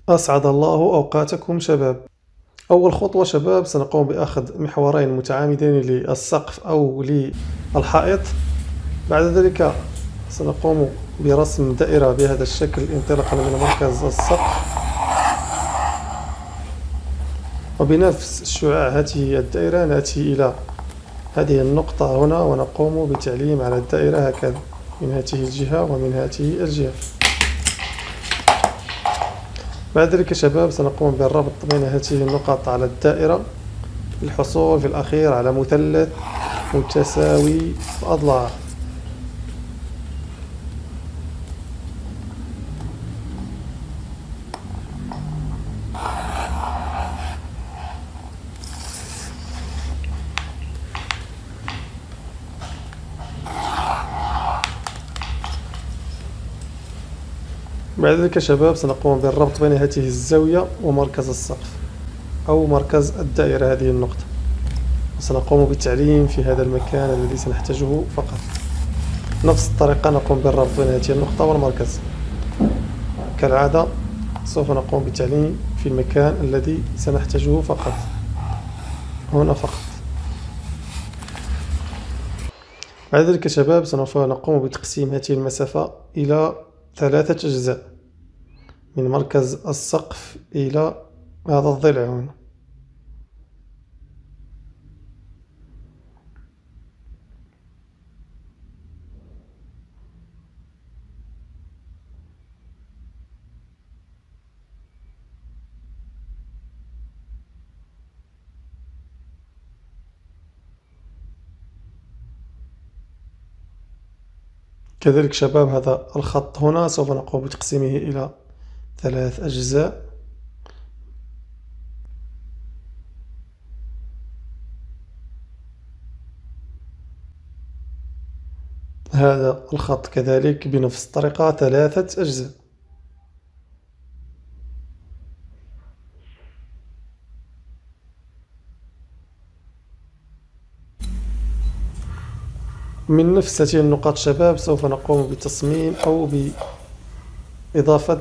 أسعد الله أوقاتكم شباب. أول خطوة شباب سنقوم بأخذ محورين متعامدين للسقف أو للحائط. بعد ذلك سنقوم برسم دائرة بهذا الشكل انطلاقا من مركز السقف، وبنفس شعاع هذه الدائرة نأتي إلى هذه النقطة هنا ونقوم بتعليم على الدائرة هكذا من هذه الجهة ومن هذه الجهة. بعد ذلك شباب سنقوم بالربط بين هذه النقاط على الدائرة للحصول في الأخير على مثلث متساوي الأضلاع. بعد ذلك شباب سنقوم بالربط بين هذه الزاوية ومركز السقف أو مركز الدائرة، هذه النقطة، وسنقوم بالتعليم في هذا المكان الذي سنحتاجه فقط. نفس الطريقة نقوم بالربط بين هذه النقطة والمركز. كالعادة سوف نقوم بالتعليم في المكان الذي سنحتاجه فقط، هنا فقط. بعد ذلك شباب سوف نقوم بتقسيم هذه المسافة إلى 3 أجزاء من مركز السقف إلى هذا الضلع هنا. كذلك شباب هذا الخط هنا سوف نقوم بتقسيمه إلى 3 أجزاء. هذا الخط كذلك بنفس الطريقة 3 أجزاء. من نفس هذه النقاط شباب سوف نقوم بتصميم أو بإضافة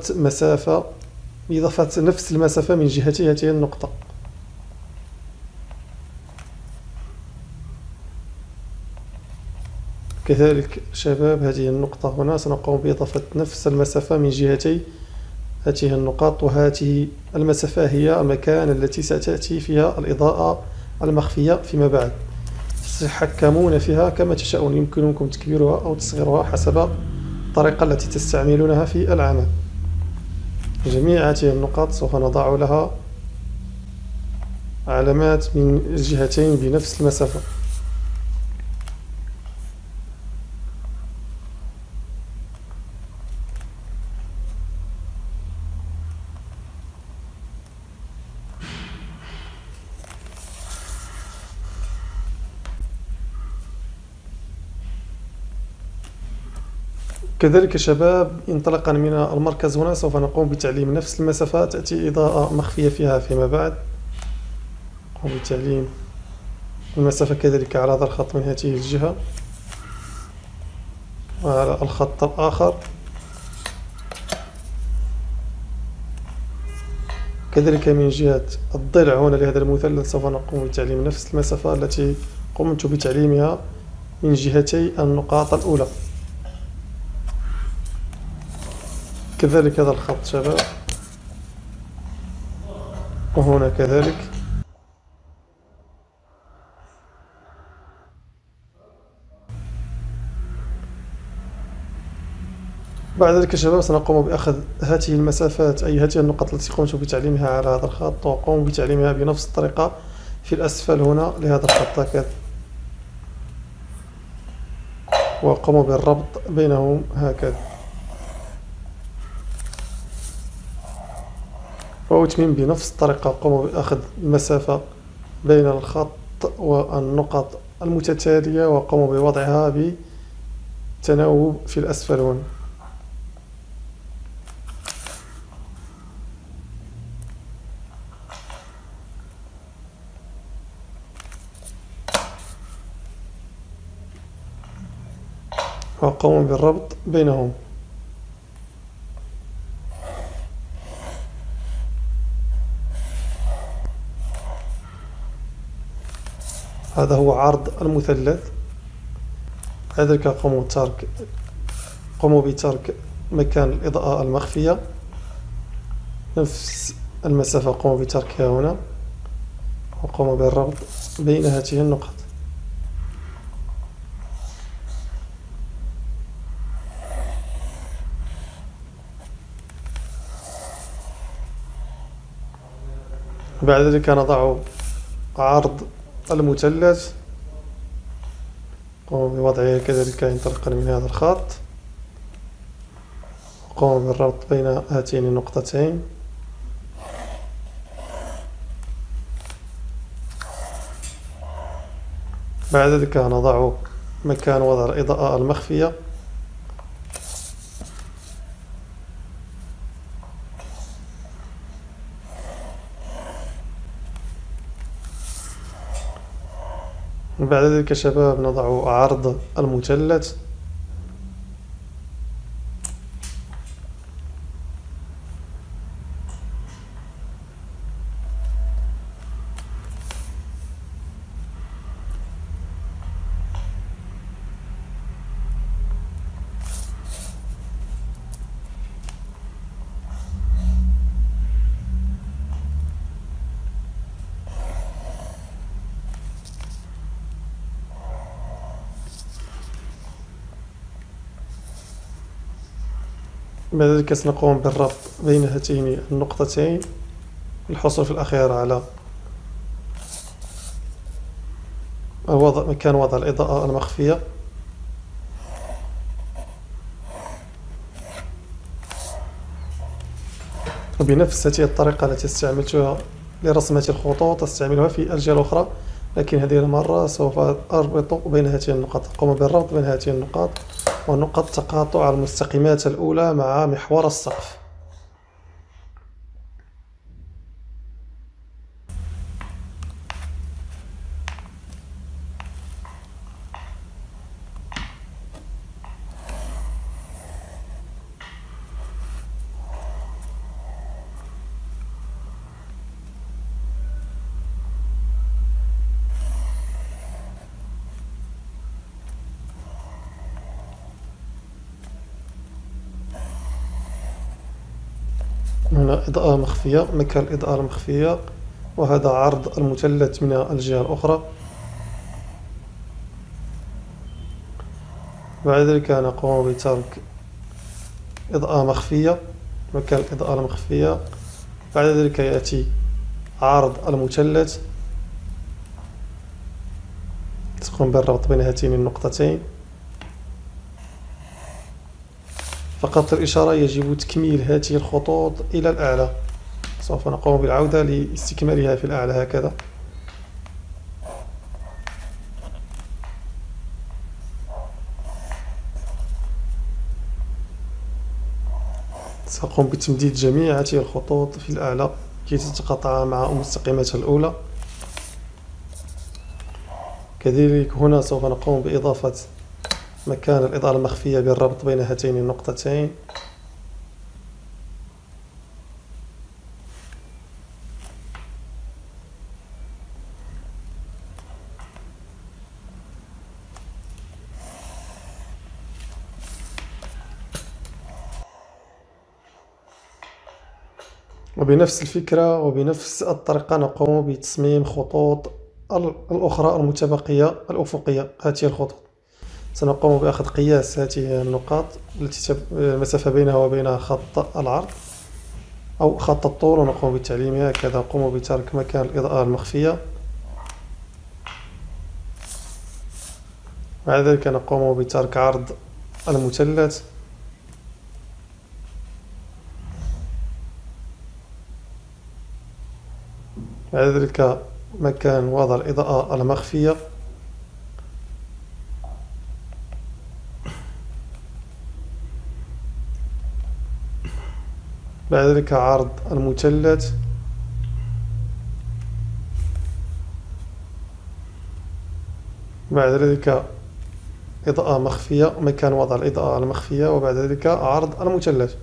نفس المسافة من جهة هذه النقطة. كذلك شباب هذه النقطة هنا سنقوم بإضافة نفس المسافة من جهتي هذه النقاط، وهذه المسافة هي المكان التي ستأتي فيها الإضاءة المخفية فيما بعد. تتحكمون فيها كما تشاءون، يمكنكم تكبيرها أو تصغيرها حسب الطريقة التي تستعملونها في العمل. جميع هذه النقاط سوف نضع لها علامات من الجهتين بنفس المسافة. كذلك شباب انطلاقا من المركز هنا سوف نقوم بتعليم نفس المسافة تأتي إضاءة مخفية فيها فيما بعد. نقوم بتعليم المسافة كذلك على هذا الخط من هذه الجهة وعلى الخط الآخر. كذلك من جهة الضلع هنا لهذا المثلث سوف نقوم بتعليم نفس المسافة التي قمت بتعليمها من جهتي النقاط الأولى. كذلك هذا الخط شباب، وهنا كذلك. بعد ذلك شباب سنقوم بأخذ هذه المسافات أي هذه النقط التي قمت بتعليمها على هذا الخط وقوم بتعليمها بنفس الطريقة في الأسفل هنا لهذا الخط هكذا، وقوم بالربط بينهم هكذا، وأتمم بنفس الطريقة. قوم بأخذ المسافة بين الخط والنقط المتتالية وقوم بوضعها بتناوب في الأسفل هنا. وقوم بالربط بينهم. هذا هو عرض المثلث. بعد ذلك قوموا بترك مكان الإضاءة المخفية، نفس المسافة قوموا بتركها هنا، وقوموا بالربط بين هذه النقط. بعد ذلك نضع عرض المثلث، قوموا بوضعها كذلك انطلاقا من هذا الخط، وقوموا بالربط بين هاتين النقطتين. بعد ذلك نضع مكان وضع الإضاءة المخفية، بعد ذلك شباب نضع عرض المثلث، بعد ذلك سنقوم بالربط بين هاتين النقطتين للحصول في الأخير على مكان وضع الإضاءة المخفية. وبنفس هذه الطريقة التي استعملتها لرسم الخطوط استعملها في الأرجل الأخرى، لكن هذه المرة سوف أربط بين هاتين النقاط. أقوم بالربط بين هاتين النقاط ونقط تقاطع المستقيمات الأولى مع محور السقف. هنا إضاءة مخفية، مكان الإضاءة المخفية، وهذا عرض المثلث من الجهة الأخرى. بعد ذلك نقوم بترك إضاءة مخفية، مكان الإضاءة المخفية. بعد ذلك يأتي عرض المثلث، تقوم بالربط بين هاتين النقطتين. فقط الإشارة يجب تكميل هذه الخطوط إلى الأعلى. سوف نقوم بالعودة لاستكمالها في الأعلى هكذا. سأقوم بتمديد جميع هذه الخطوط في الأعلى كي تتقاطع مع مستقيمتها الأولى. كذلك هنا سوف نقوم بإضافة مكان الإضاءة المخفية بالربط بين هاتين النقطتين. وبنفس الفكرة وبنفس الطريقة نقوم بتصميم خطوط الأخرى المتبقية الأفقية. هذه الخطوط سنقوم بأخذ قياس هذه النقاط التي المسافة بينها وبين خط العرض أو خط الطول، ونقوم بتعليمها هكذا. قوموا بترك مكان الإضاءة المخفية. بعد ذلك نقوم بترك عرض المثلث. بعد ذلك مكان وضع الإضاءة المخفية. بعد ذلك عرض المثلث. بعد ذلك إضاءة مخفية، مكان وضع الإضاءة المخفية، وبعد ذلك عرض المثلث.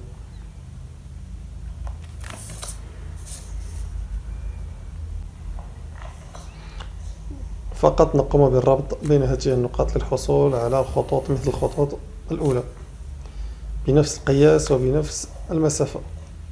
فقط نقوم بالربط بين هذه النقاط للحصول على خطوط مثل الخطوط الأولى بنفس القياس وبنفس المسافة.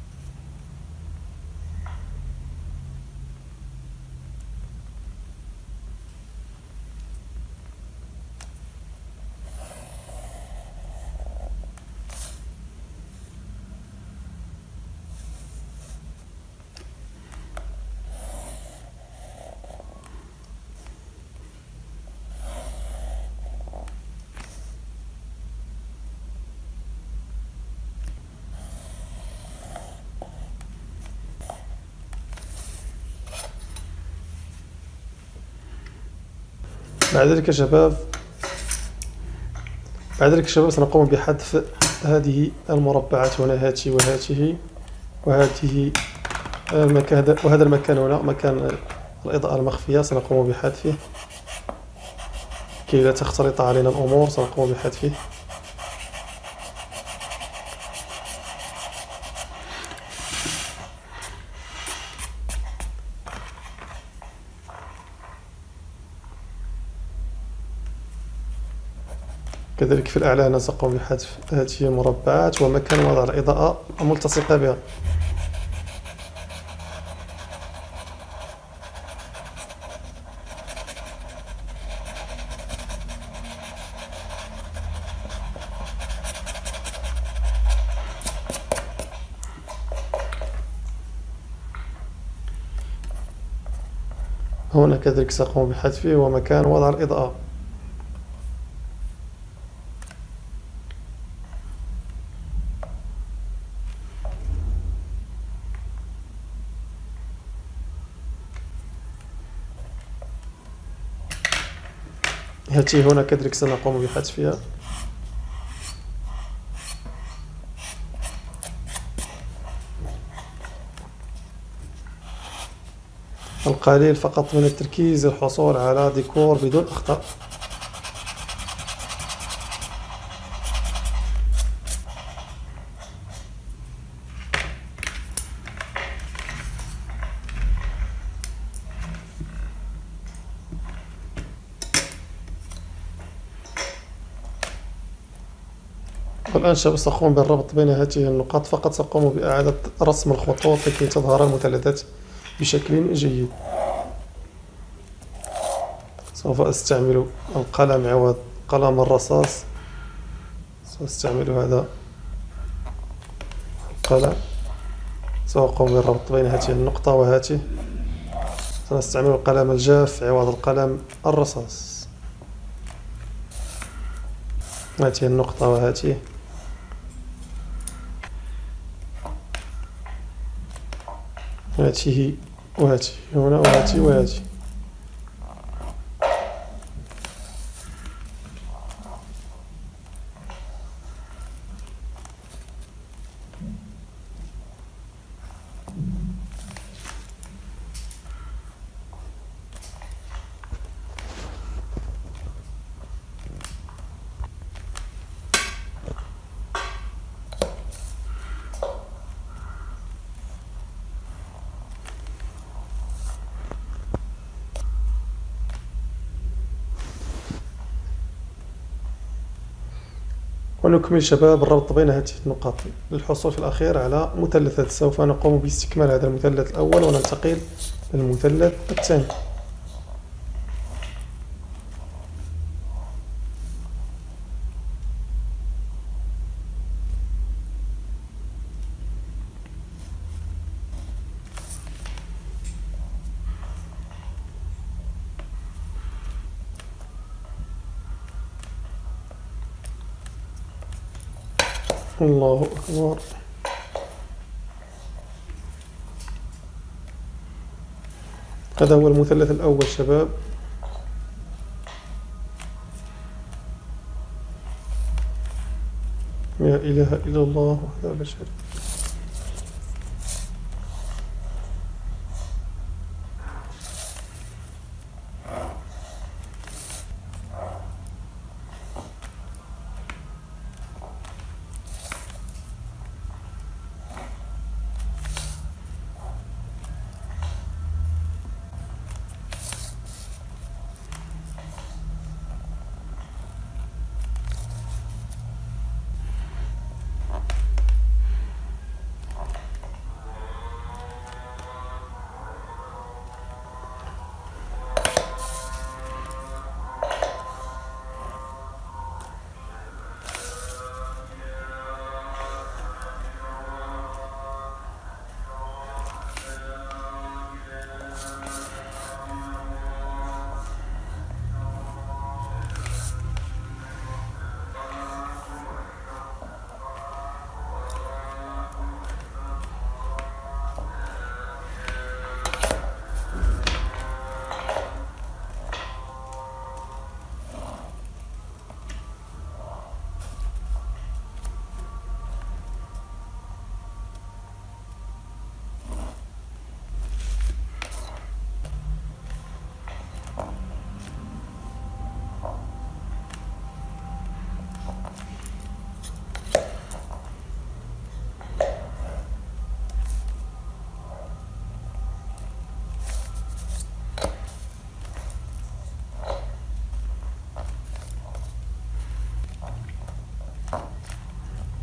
بعد ذلك يا شباب سنقوم بحذف هذه المربعات هنا، هاته وهاته وهذه المكان، وهذا المكان هنا مكان الإضاءة المخفية سنقوم بحذفه كي لا تختلط علينا الأمور. سنقوم بحذفه. كذلك في الأعلى هنا سأقوم بحذف هذه المربعات ومكان وضع الإضاءة الملتصقة بها. هنا كذلك سأقوم بحذفه ومكان وضع الإضاءة. هاته هنا كذلك سنقوم بحذفها. القليل فقط من التركيز للحصول على ديكور بدون أخطاء. والآن شباب سأقوم بالربط بين هذه النقاط، فقط سأقوم بإعادة رسم الخطوط لكي تظهر المثلثات بشكل جيد. سوف أستعمل القلم عوض قلم الرصاص. سأستعمل هذا القلم. سأقوم بالربط بين هذه النقطة وهذه. سنستعمل القلم الجاف عوض القلم الرصاص. هذه النقطة وهذه. هذه وهذه هنا وهذه وهذه. ونكمل شباب الربط بين هذه النقاط للحصول في الأخير على مثلثات. سوف نقوم باستكمال هذا المثلث الأول وننتقل للمثلث الثاني. الله أكبر. هذا هو المثلث الأول شباب. لا إله إلا الله وحده لا شريك له.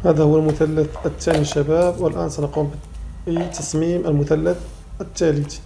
هذا هو المثلث الثاني شباب، والآن سنقوم بتصميم المثلث الثالث.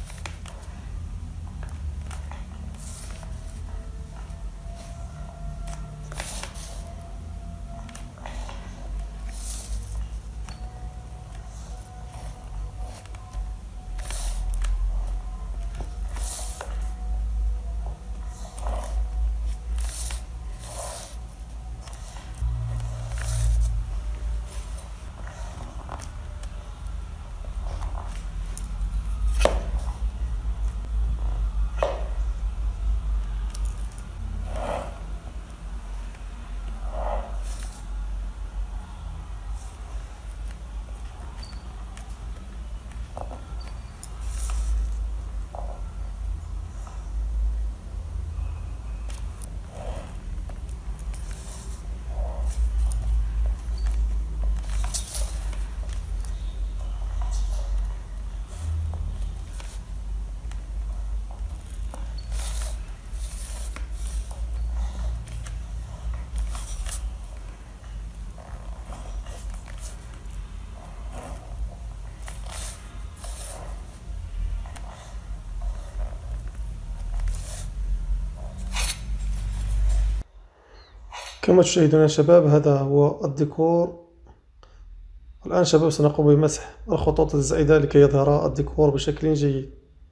كما تشاهدون يا شباب، هذا هو الديكور. الآن شباب سنقوم بمسح الخطوط الزائدة لكي يظهر الديكور بشكل جيد.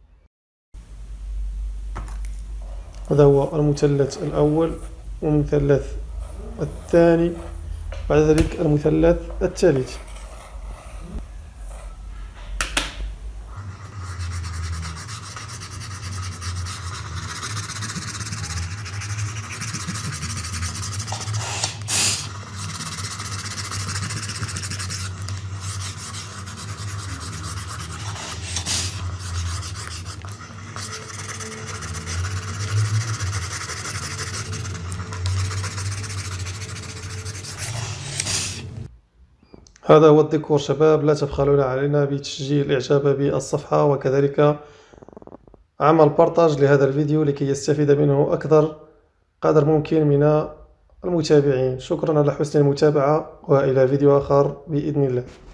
هذا هو المثلث الأول والمثلث الثاني، بعد ذلك المثلث الثالث. هذا هو الديكور شباب. لا تبخلون علينا بتسجيل الإعجاب بالصفحة، وكذلك عمل بارتاج لهذا الفيديو لكي يستفيد منه أكثر قدر ممكن من المتابعين. شكرا على حسن المتابعة، وإلى فيديو آخر بإذن الله.